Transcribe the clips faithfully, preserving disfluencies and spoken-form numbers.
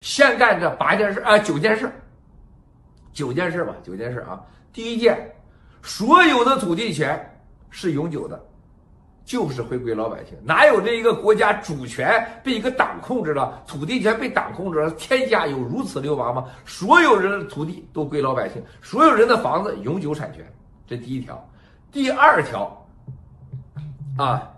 先干这八件事啊，九件事，九件事吧，九件事啊。第一件，所有的土地权是永久的，就是回归老百姓。哪有这一个国家主权被一个党控制了，土地权被党控制了？天下有如此流氓吗？所有人的土地都归老百姓，所有人的房子永久产权，这第一条。第二条，啊。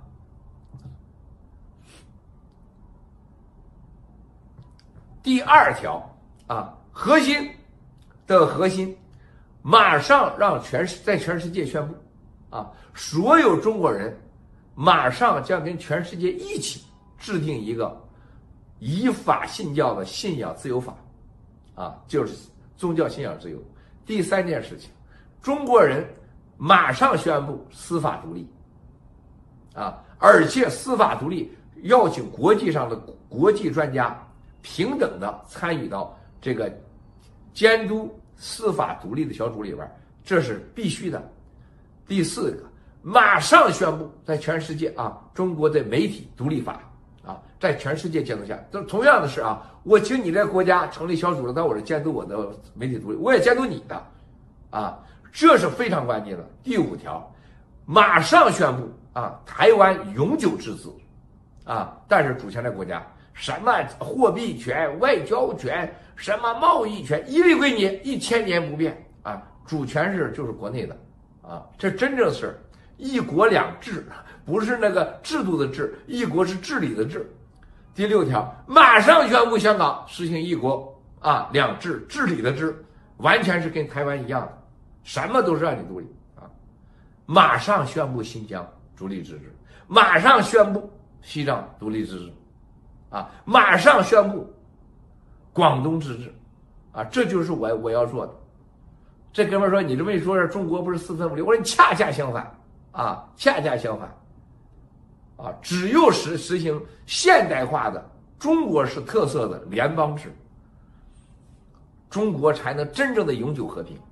第二条啊，核心的核心，马上让全在全世界宣布，啊，所有中国人马上将跟全世界一起制定一个依法信教的信仰自由法，啊，就是宗教信仰自由。第三件事情，中国人马上宣布司法独立，啊，而且司法独立邀请国际上的国际专家平等的参与到这个监督司法独立的小组里边，这是必须的。第四个，马上宣布在全世界啊，中国的媒体独立法啊，在全世界监督下，这同样的是啊，我请你这个国家成立小组了，到我这监督我的媒体独立，我也监督你的，啊，这是非常关键的。第五条，马上宣布啊，台湾永久制资，啊，但是主权在国家。什么货币权、外交权、什么贸易权，一律归你，一千年不变啊！主权是就是国内的啊，这真正是一国两制，不是那个制度的制，一国是治理的治。第六条，马上宣布香港实行一国啊两制，治理的治，完全是跟台湾一样的，什么都是让你独立啊！马上宣布新疆独立自治，马上宣布西藏独立自治。啊！马上宣布广东自治，啊，这就是我我要做的。这哥们说：“你这么一说，中国不是四分五裂？”我说：“你恰恰相反，啊，恰恰相反，啊，只有实实行现代化的中国式特色的联邦制，中国才能真正的永久和平。”